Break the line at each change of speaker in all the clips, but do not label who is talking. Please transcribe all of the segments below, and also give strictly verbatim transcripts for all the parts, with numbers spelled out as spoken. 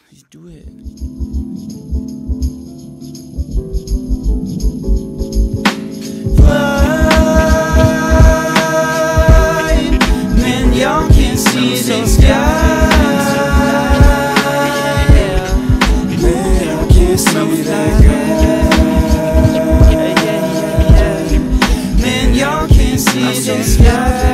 You do it. Fly, man, y'all can't see the sky. Man, y'all can't see that guy. Man, y'all can't see the sky.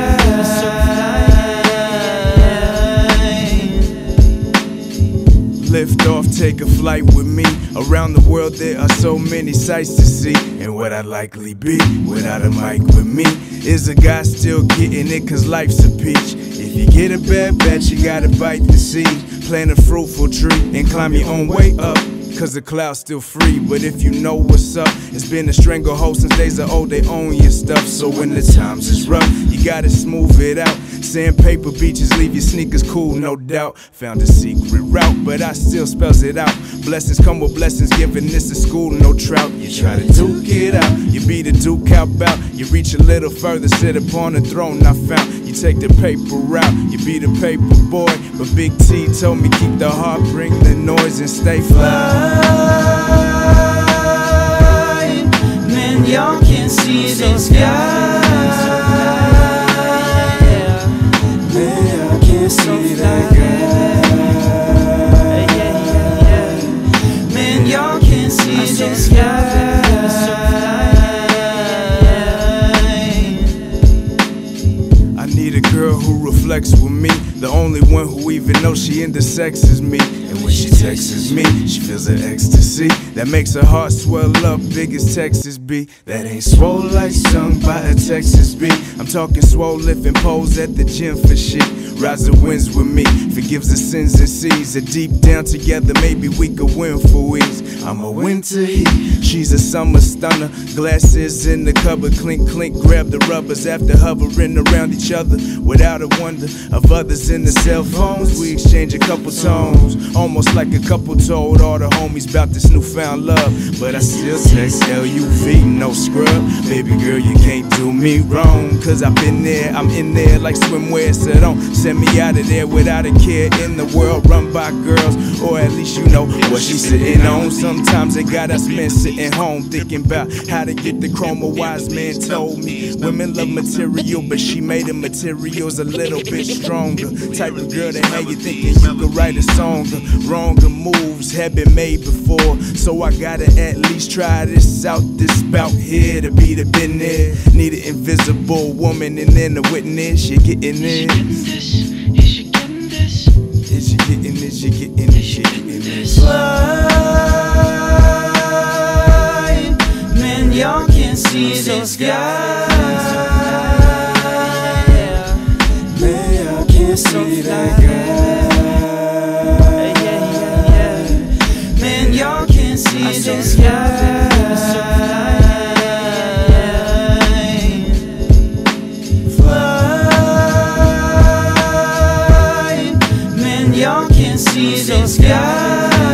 Lift off, take a flight with me. Around the world there are so many sights to see. And what I'd likely be without a mic with me is a guy still getting it cause life's a peach. If you get a bad batch, you gotta bite the seed. Plant a fruitful tree and climb your own way up, cause the cloud's still free. But if you know what's up, it's been a stranglehold since days of old. They own your stuff, so when the times is rough, you gotta smooth it out. Sandpaper beaches leave your sneakers cool, no doubt. Found a secret route, but I still spells it out. Blessings come with blessings, giving this a school, no trout. You try to duke it out, you beat a duke out bout. You reach a little further, sit upon the throne I found. You take the paper route, you be the paper boy. But Big T told me keep the heart, bring the noise, and stay fly.
Man, y'all can't see the sky.
Man, I can't see that
guy. Man, y'all can't see the sky.
I need a girl who reflects with me, the only one who even knows she intersexes me. And when she texts me, she feels an ecstasy that makes her heart swell up big as Texas be. That ain't swole like sung by a Texas beat. I'm talking swole lifting poles at the gym for shit. Rides the winds with me, forgives the sins and seas. That deep down together maybe we could win for ease. I'm a winter heat, she's a summer stunner. Glasses in the cupboard, clink clink, grab the rubbers after hovering around each other. Without a wonder of others in the cell phones, we exchange a couple tones, almost like a couple told all the homies about this newfound love. But I still text L U V, no scrub. Baby girl, you can't do me wrong, cause I've been there, I'm in there like swimwear. So don't send me out of there without a care in the world run by girls, or at least you know what she's sitting on. Sometimes they got us men sitting home thinking about how to get the chrome. A wise man told me women love material, but she made the materials a little bit stronger. Type of girl that had you thinking you could write a song. The wronger moves have been made before, so I gotta at least try this out. This bout here to be the business. Need an invisible woman and then a witness. You're getting this.
Is you getting this?
Is you getting this? You getting this? You getting this?
Fly, man, y'all can't see the sky.
Man, I can't see that guy.
Man, y'all can't see the sky. Fly, man, y'all can't see the sky.